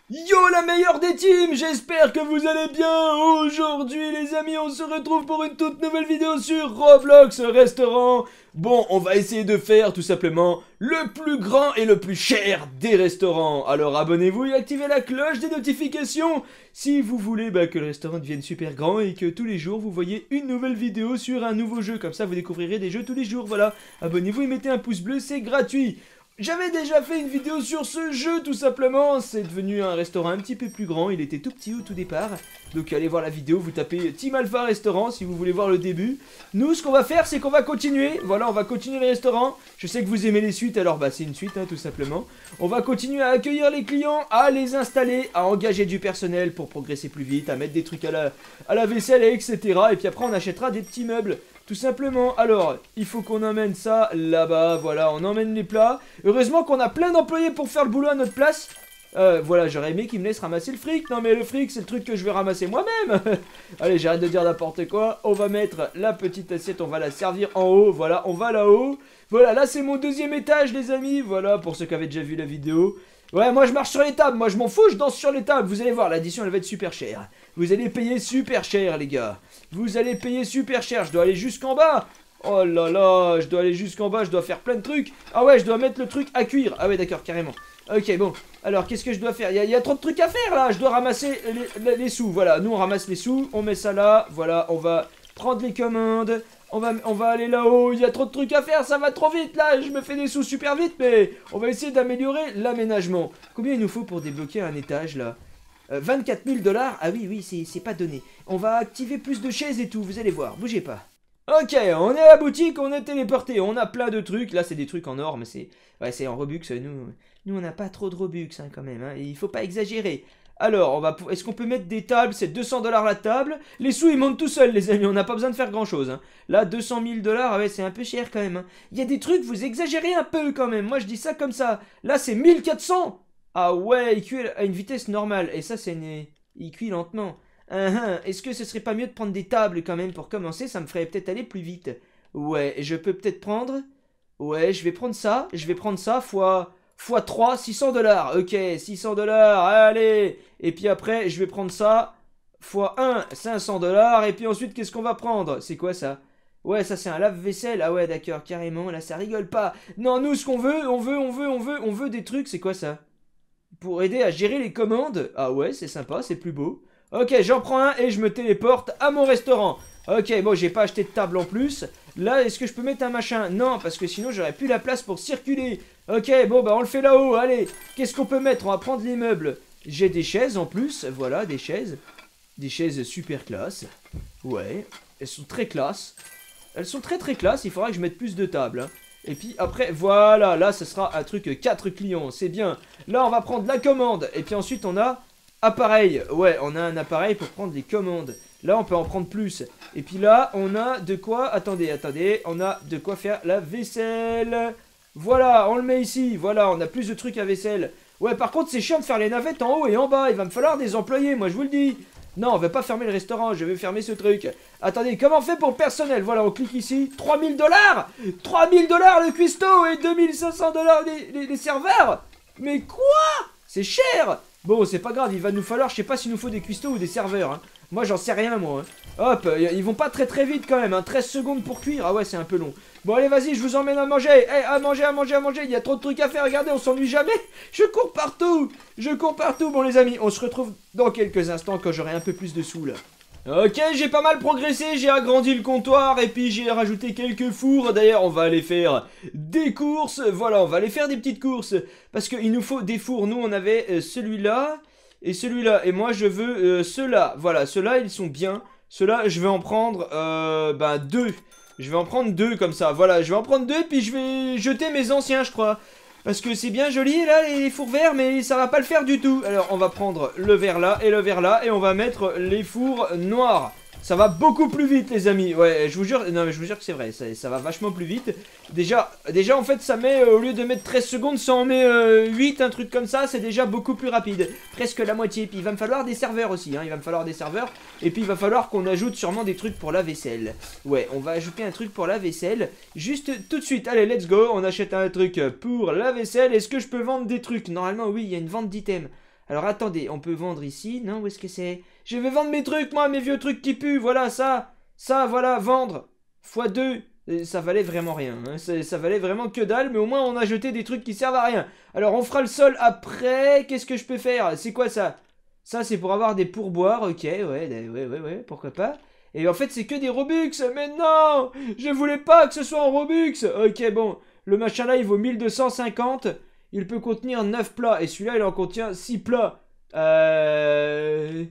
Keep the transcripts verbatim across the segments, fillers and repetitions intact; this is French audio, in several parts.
Yo la meilleure des teams, j'espère que vous allez bien. Aujourd'hui les amis, on se retrouve pour une toute nouvelle vidéo sur Roblox Restaurant. Bon, on va essayer de faire tout simplement le plus grand et le plus cher des restaurants. Alors abonnez-vous et activez la cloche des notifications si vous voulez bah, que le restaurant devienne super grand et que tous les jours vous voyez une nouvelle vidéo sur un nouveau jeu. Comme ça vous découvrirez des jeux tous les jours, voilà. Abonnez-vous et mettez un pouce bleu, c'est gratuit. J'avais déjà fait une vidéo sur ce jeu tout simplement, c'est devenu un restaurant un petit peu plus grand, il était tout petit au tout départ. Donc allez voir la vidéo, vous tapez Team Alpha Restaurant si vous voulez voir le début. Nous ce qu'on va faire c'est qu'on va continuer, voilà on va continuer le restaurant. Je sais que vous aimez les suites alors bah c'est une suite hein, tout simplement. On va continuer à accueillir les clients, à les installer, à engager du personnel pour progresser plus vite, à mettre des trucs à la, à la vaisselle et etc. Et puis après on achètera des petits meubles. Tout simplement, alors, il faut qu'on emmène ça là-bas, voilà, on emmène les plats. Heureusement qu'on a plein d'employés pour faire le boulot à notre place. Euh, voilà, j'aurais aimé qu'ils me laissent ramasser le fric. Non mais le fric, c'est le truc que je vais ramasser moi-même. Allez, j'arrête de dire n'importe quoi. On va mettre la petite assiette, on va la servir en haut, voilà, on va là-haut. Voilà, là c'est mon deuxième étage les amis, voilà, pour ceux qui avaient déjà vu la vidéo. Ouais, moi je marche sur les tables, moi je m'en fous, je danse sur les tables. Vous allez voir, l'addition elle va être super chère. Vous allez payer super cher les gars. Vous allez payer super cher, je dois aller jusqu'en bas. Oh là là, je dois aller jusqu'en bas, je dois faire plein de trucs. Ah ouais, je dois mettre le truc à cuire. Ah ouais d'accord, carrément. Ok, bon, alors qu'est-ce que je dois faire? Il y, a, il y a trop de trucs à faire là. Je dois ramasser les, les, les sous, voilà. Nous on ramasse les sous, on met ça là. Voilà, on va prendre les commandes. On va, on va aller là-haut, il y a trop de trucs à faire, ça va trop vite là, je me fais des sous super vite, mais on va essayer d'améliorer l'aménagement. Combien il nous faut pour débloquer un étage là? euh, vingt-quatre mille dollars? Ah oui, oui, c'est pas donné. On va activer plus de chaises et tout, vous allez voir, bougez pas. Ok, on est à la boutique, on est téléporté, on a plein de trucs. Là, c'est des trucs en or, mais c'est ouais, c'est en Robux. Nous, nous on n'a pas trop de Robux hein, quand même. Hein, il faut pas exagérer. Alors, on va, est-ce qu'on peut mettre des tables? C'est deux cents dollars la table. Les sous, ils montent tout seuls, les amis. On n'a pas besoin de faire grand-chose. Hein. Là, deux cent mille dollars, ouais, c'est un peu cher quand même. Hein. Il y a des trucs, vous exagérez un peu quand même. Moi, je dis ça comme ça. Là, c'est mille quatre cents. Ah ouais, il cuit à une vitesse normale. Et ça, c'est une... il cuit lentement. Uh -huh. Est-ce que ce serait pas mieux de prendre des tables quand même pour commencer? Ça me ferait peut-être aller plus vite. Ouais, je peux peut-être prendre... Ouais, je vais prendre ça. Je vais prendre ça fois... fois trois, six cents dollars. Ok, six cents dollars, allez. Et puis après, je vais prendre ça. fois un, cinq cents dollars. Et puis ensuite, qu'est-ce qu'on va prendre? C'est quoi ça? Ouais, ça c'est un lave-vaisselle. Ah ouais, d'accord, carrément. Là, ça rigole pas. Non, nous, ce qu'on veut, on veut, on veut, on veut, on veut des trucs. C'est quoi ça? Pour aider à gérer les commandes. Ah ouais, c'est sympa, c'est plus beau. Ok, j'en prends un et je me téléporte à mon restaurant. Ok, bon, j'ai pas acheté de table en plus. Là, est-ce que je peux mettre un machin? Non, parce que sinon, j'aurais plus la place pour circuler. Ok, bon, bah, on le fait là-haut. Allez, qu'est-ce qu'on peut mettre? On va prendre les meubles. J'ai des chaises en plus. Voilà, des chaises. Des chaises super classe. Ouais, elles sont très classe. Elles sont très très classe. Il faudra que je mette plus de tables. Hein. Et puis après, voilà, là, ce sera un truc quatre clients. C'est bien. Là, on va prendre la commande. Et puis ensuite, on a... appareil, ouais, on a un appareil pour prendre des commandes. Là, on peut en prendre plus. Et puis là, on a de quoi... Attendez, attendez. On a de quoi faire la vaisselle. Voilà, on le met ici. Voilà, on a plus de trucs à vaisselle. Ouais, par contre, c'est chiant de faire les navettes en haut et en bas. Il va me falloir des employés, moi, je vous le dis. Non, on va pas fermer le restaurant. Je vais fermer ce truc. Attendez, comment on fait pour le personnel? Voilà, on clique ici. trois mille dollars trois mille dollars le cuistot et deux mille cinq cents dollars les, les, les serveurs. Mais quoi? C'est cher. Bon, c'est pas grave, il va nous falloir, je sais pas s'il nous faut des cuistots ou des serveurs. Hein. Moi, j'en sais rien, moi. Hein. Hop, ils vont pas très très vite quand même. Hein. treize secondes pour cuire. Ah ouais, c'est un peu long. Bon, allez, vas-y, je vous emmène à manger. Hey, à manger, à manger, à manger. Il y a trop de trucs à faire. Regardez, on s'ennuie jamais. Je cours partout. Je cours partout. Bon, les amis, on se retrouve dans quelques instants quand j'aurai un peu plus de sous, là. Ok, j'ai pas mal progressé, j'ai agrandi le comptoir et puis j'ai rajouté quelques fours. D'ailleurs, on va aller faire des courses. Voilà, on va aller faire des petites courses parce qu'il nous faut des fours. Nous, on avait euh, celui-là et celui-là. Et moi, je veux euh, ceux-là. Voilà, ceux-là, ils sont bien. Ceux-là, je vais en prendre euh, ben, deux. Je vais en prendre deux comme ça. Voilà, je vais en prendre deux puis je vais jeter mes anciens, je crois. Parce que c'est bien joli là les fours verts mais ça va pas le faire du tout. Alors on va prendre le vert là et le vert là et on va mettre les fours noirs. Ça va beaucoup plus vite les amis. Ouais je vous jure, non mais je vous jure que c'est vrai, ça, ça va vachement plus vite. Déjà, déjà en fait ça met, euh, au lieu de mettre treize secondes, ça en met euh, huit, un truc comme ça. C'est déjà beaucoup plus rapide, presque la moitié. Puis il va me falloir des serveurs aussi, hein. Il va me falloir des serveurs. Et puis il va falloir qu'on ajoute sûrement des trucs pour la vaisselle. Ouais, on va ajouter un truc pour la vaisselle. Juste tout de suite, allez let's go. On achète un truc pour la vaisselle. Est-ce que je peux vendre des trucs? Normalement oui, il y a une vente d'items. Alors attendez, on peut vendre ici. Non, où est-ce que c'est? Je vais vendre mes trucs, moi, mes vieux trucs qui puent. Voilà, ça. Ça, voilà, vendre. fois deux. Ça valait vraiment rien. Hein. Ça, ça valait vraiment que dalle. Mais au moins, on a jeté des trucs qui servent à rien. Alors, on fera le sol après. Qu'est-ce que je peux faire? C'est quoi ça? Ça, c'est pour avoir des pourboires. Ok, ouais, ouais, ouais, ouais, pourquoi pas. Et en fait, c'est que des Robux. Mais non, je voulais pas que ce soit en Robux. Ok, bon. Le machin là, il vaut mille deux cent cinquante. Il peut contenir neuf plats. Et celui-là, il en contient six plats. Euh...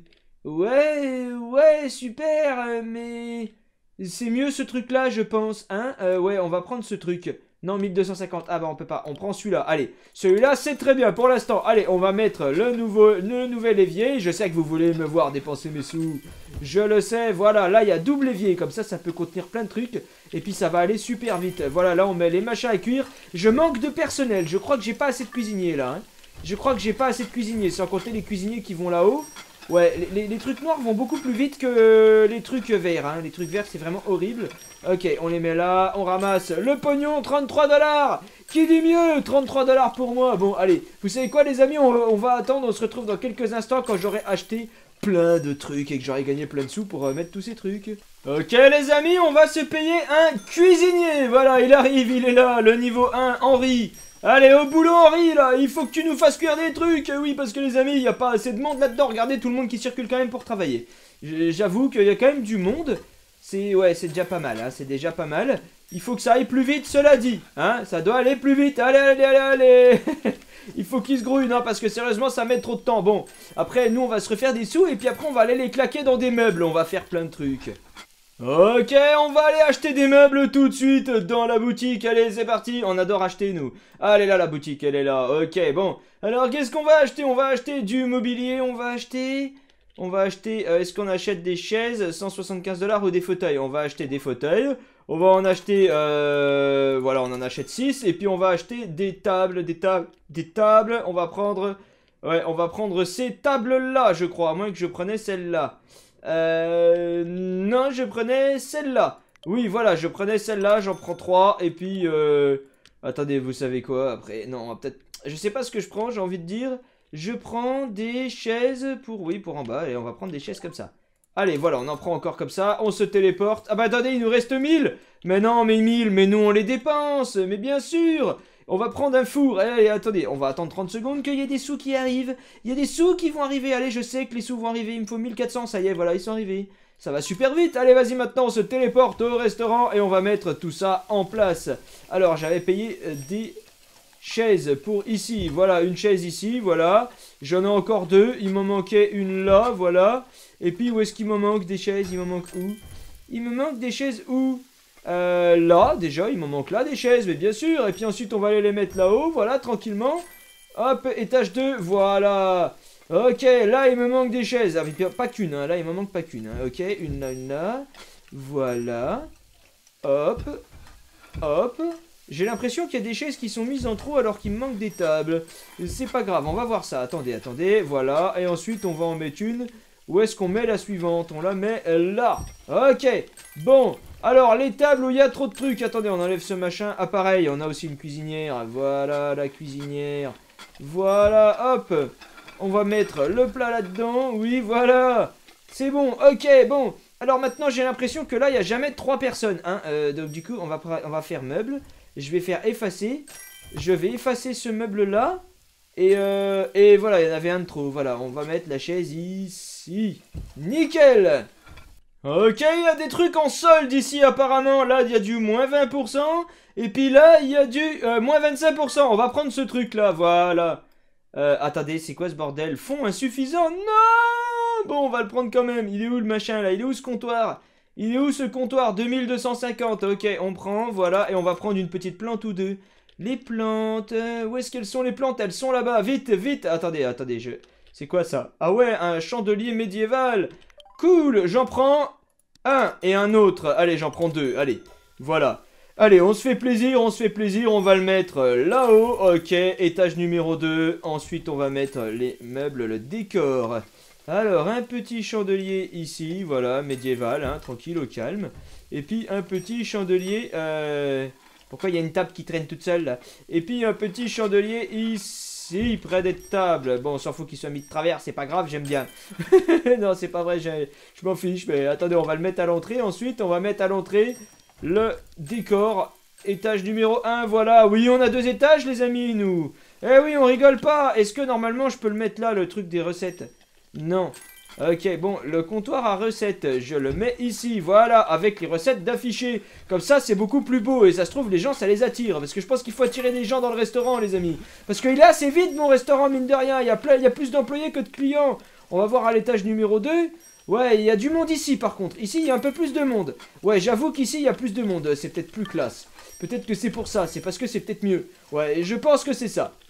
Ouais, ouais, super. Mais... c'est mieux ce truc-là, je pense. Hein euh, Ouais, on va prendre ce truc. Non, mille deux cent cinquante. Ah bah, on peut pas. On prend celui-là. Allez, celui-là, c'est très bien pour l'instant. Allez, on va mettre le, nouveau, le nouvel évier. Je sais que vous voulez me voir dépenser mes sous. Je le sais. Voilà, là, il y a double évier. Comme ça, ça peut contenir plein de trucs. Et puis, ça va aller super vite. Voilà, là, on met les machins à cuire. Je manque de personnel. Je crois que j'ai pas assez de cuisiniers, là. Hein. Je crois que j'ai pas assez de cuisiniers. Sans compter les cuisiniers qui vont là-haut. Ouais, les, les, les trucs noirs vont beaucoup plus vite que les trucs verts, hein. Les trucs verts, c'est vraiment horrible. Ok, on les met là, on ramasse le pognon, trente-trois dollars. Qui dit mieux? trente-trois dollars pour moi. Bon, allez, vous savez quoi, les amis, on, on va attendre, on se retrouve dans quelques instants quand j'aurai acheté plein de trucs et que j'aurai gagné plein de sous pour euh, mettre tous ces trucs. Ok, les amis, on va se payer un cuisinier. Voilà, il arrive, il est là, le niveau un, Henri. Allez, au boulot, Henri, là, il faut que tu nous fasses cuire des trucs. Oui, parce que les amis, il n'y a pas assez de monde là-dedans. Regardez tout le monde qui circule quand même pour travailler. J'avoue qu'il y a quand même du monde. C'est, ouais, c'est déjà pas mal, hein, c'est déjà pas mal. Il faut que ça aille plus vite, cela dit. Hein, ça doit aller plus vite. Allez, allez, allez, allez. Il faut qu'ils se grouillent, non, parce que sérieusement, ça met trop de temps. Bon, après, nous, on va se refaire des sous. Et puis après, on va aller les claquer dans des meubles. On va faire plein de trucs. Ok, on va aller acheter des meubles tout de suite dans la boutique. Allez, c'est parti. On adore acheter, nous. Allez, là, la boutique, elle est là. Ok, bon. Alors, qu'est-ce qu'on va acheter? On va acheter du mobilier. On va acheter... On va acheter... Euh, Est-ce qu'on achète des chaises? cent soixante-quinze dollars ou des fauteuils? On va acheter des fauteuils. On va en acheter... Euh, voilà, on en achète six. Et puis, on va acheter des tables. Des tables. Des tables. On va prendre... Ouais, on va prendre ces tables-là, je crois. À moins que je prenais celle-là. Euh... Non, je prenais celle-là. Oui, voilà, je prenais celle-là, j'en prends trois. Et puis, euh... attendez, vous savez quoi? Après, non, peut-être... Je sais pas ce que je prends, j'ai envie de dire. Je prends des chaises pour... Oui, pour en bas. Et on va prendre des chaises comme ça. Allez, voilà, on en prend encore comme ça. On se téléporte. Ah bah attendez, il nous reste mille. Mais non, mais mille, mais nous, on les dépense. Mais bien sûr. On va prendre un four. Allez, attendez, on va attendre trente secondes qu'il y ait des sous qui arrivent. Il y a des sous qui vont arriver. Allez, je sais que les sous vont arriver. Il me faut mille quatre cents. Ça y est, voilà, ils sont arrivés. Ça va super vite. Allez, vas-y, maintenant, on se téléporte au restaurant et on va mettre tout ça en place. Alors, j'avais payé des chaises pour ici. Voilà, une chaise ici, voilà. J'en ai encore deux. Il m'en manquait une là, voilà. Et puis, où est-ce qu'il m'en manque des chaises? Il m'en manque où? Il me manque des chaises où? Euh, là, déjà, il m'en manque là des chaises, mais bien sûr. Et puis ensuite, on va aller les mettre là-haut, voilà, tranquillement. Hop, étage deux, voilà. Ok, là, il me manque des chaises. Ah, pas qu'une, hein, là, il m'en manque pas qu'une. Hein. Ok, une là, une là. Voilà. Hop. Hop. J'ai l'impression qu'il y a des chaises qui sont mises en trop alors qu'il me manque des tables. C'est pas grave, on va voir ça. Attendez, attendez, voilà. Et ensuite, on va en mettre une. Où est-ce qu'on met la suivante? On la met là. Ok, bon. Alors, les tables où il y a trop de trucs. Attendez, on enlève ce machin. Ah, pareil, on a aussi une cuisinière. Voilà, la cuisinière. Voilà, hop. On va mettre le plat là-dedans. Oui, voilà. C'est bon, ok, bon. Alors maintenant, j'ai l'impression que là, il n'y a jamais trois personnes. Hein. Euh, donc, du coup, on va, on va faire meuble. Je vais faire effacer. Je vais effacer ce meuble-là. Et, euh, et voilà, il y en avait un de trop. Voilà, on va mettre la chaise ici. Nickel. Ok, il y a des trucs en solde ici apparemment. Là, il y a du moins vingt pour cent. Et puis là, il y a du euh, moins vingt-cinq pour cent. On va prendre ce truc-là, voilà. Euh, attendez, c'est quoi ce bordel? Fond insuffisant? Non. Bon, on va le prendre quand même. Il est où le machin là? Il est où ce comptoir? Il est où ce comptoir? Deux mille deux cent cinquante. Ok, on prend, voilà. Et on va prendre une petite plante ou deux. Les plantes, euh, où est-ce qu'elles sont les plantes? Elles sont là-bas, vite, vite. Attendez, attendez, je... C'est quoi ça? Ah ouais, un chandelier médiéval. Cool, j'en prends un et un autre. Allez, j'en prends deux, allez, voilà. Allez, on se fait plaisir, on se fait plaisir, on va le mettre là-haut. Ok, étage numéro deux. Ensuite, on va mettre les meubles, le décor. Alors, un petit chandelier ici, voilà, médiéval, hein, tranquille, au calme. Et puis, un petit chandelier... Euh... Pourquoi il y a une table qui traîne toute seule là? Et puis un petit chandelier ici. ici, près des tables. Bon, on s'en fout qu'il soit mis de travers, c'est pas grave, j'aime bien. Non, c'est pas vrai, je m'en fiche. Mais attendez, on va le mettre à l'entrée. Ensuite, on va mettre à l'entrée le décor. Étage numéro un, voilà. Oui, on a deux étages, les amis, nous. Eh oui, on rigole pas. Est-ce que normalement, je peux le mettre là, le truc des recettes? Non. Ok, bon, le comptoir à recettes, je le mets ici, voilà, avec les recettes d'afficher. Comme ça, c'est beaucoup plus beau, et ça se trouve, les gens, ça les attire. Parce que je pense qu'il faut attirer des gens dans le restaurant, les amis. Parce qu'il est assez vide, mon restaurant, mine de rien. Il y a, plein, il y a plus d'employés que de clients. On va voir à l'étage numéro deux. Ouais, il y a du monde ici, par contre. Ici, il y a un peu plus de monde. Ouais, j'avoue qu'ici, il y a plus de monde. C'est peut-être plus classe. Peut-être que c'est pour ça, c'est parce que c'est peut-être mieux. Ouais, je pense que c'est ça.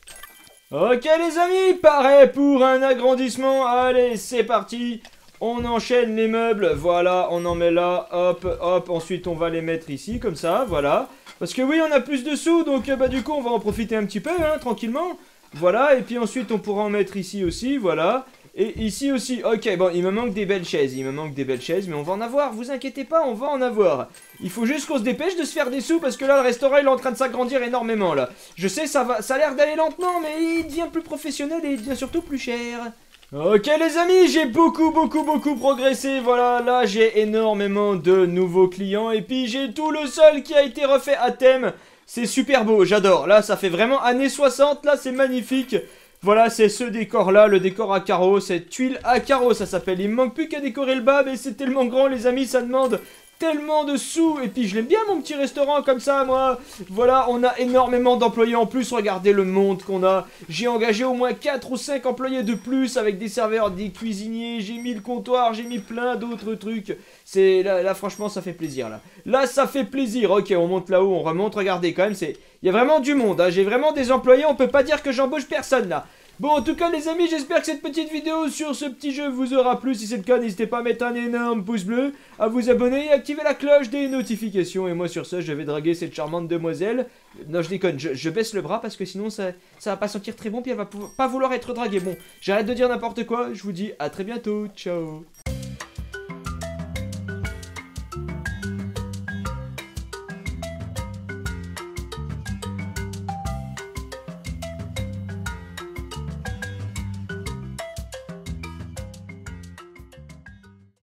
Ok les amis, pareil pour un agrandissement. Allez, c'est parti. On enchaîne les meubles. Voilà, on en met là. Hop, hop. Ensuite, on va les mettre ici, comme ça. Voilà. Parce que oui, on a plus de sous. Donc, bah du coup, on va en profiter un petit peu, hein, tranquillement. Voilà. Et puis ensuite, on pourra en mettre ici aussi. Voilà. Et ici aussi, ok, bon, il me manque des belles chaises, il me manque des belles chaises, mais on va en avoir, vous inquiétez pas, on va en avoir. Il faut juste qu'on se dépêche de se faire des sous, parce que là, le restaurant, il est en train de s'agrandir énormément, là. Je sais, ça va, ça a l'air d'aller lentement, mais il devient plus professionnel et il devient surtout plus cher. Ok, les amis, j'ai beaucoup, beaucoup, beaucoup progressé, voilà, là, j'ai énormément de nouveaux clients, et puis j'ai tout le sol qui a été refait à thème. C'est super beau, j'adore, là, ça fait vraiment années soixante, là, c'est magnifique. Voilà, c'est ce décor-là, le décor à carreaux, cette tuile à carreaux, ça s'appelle. Il me manque plus qu'à décorer le bas, mais c'est tellement grand, les amis, ça demande tellement de sous. Et puis, je l'aime bien, mon petit restaurant, comme ça, moi. Voilà, on a énormément d'employés en plus, regardez le monde qu'on a. J'ai engagé au moins quatre ou cinq employés de plus, avec des serveurs, des cuisiniers, j'ai mis le comptoir, j'ai mis plein d'autres trucs. C'est là, là, franchement, ça fait plaisir, là. Là, ça fait plaisir. Ok, on monte là-haut, on remonte, regardez, quand même, c'est... Il y a vraiment du monde, hein. J'ai vraiment des employés, on peut pas dire que j'embauche personne, là. Bon, en tout cas, les amis, j'espère que cette petite vidéo sur ce petit jeu vous aura plu. Si c'est le cas, n'hésitez pas à mettre un énorme pouce bleu, à vous abonner et activer la cloche des notifications. Et moi, sur ce, je vais draguer cette charmante demoiselle. Non, je déconne, je, je baisse le bras parce que sinon, ça, ça va pas sentir très bon, puis elle va pas vouloir être draguée. Bon, j'arrête de dire n'importe quoi, je vous dis à très bientôt, ciao.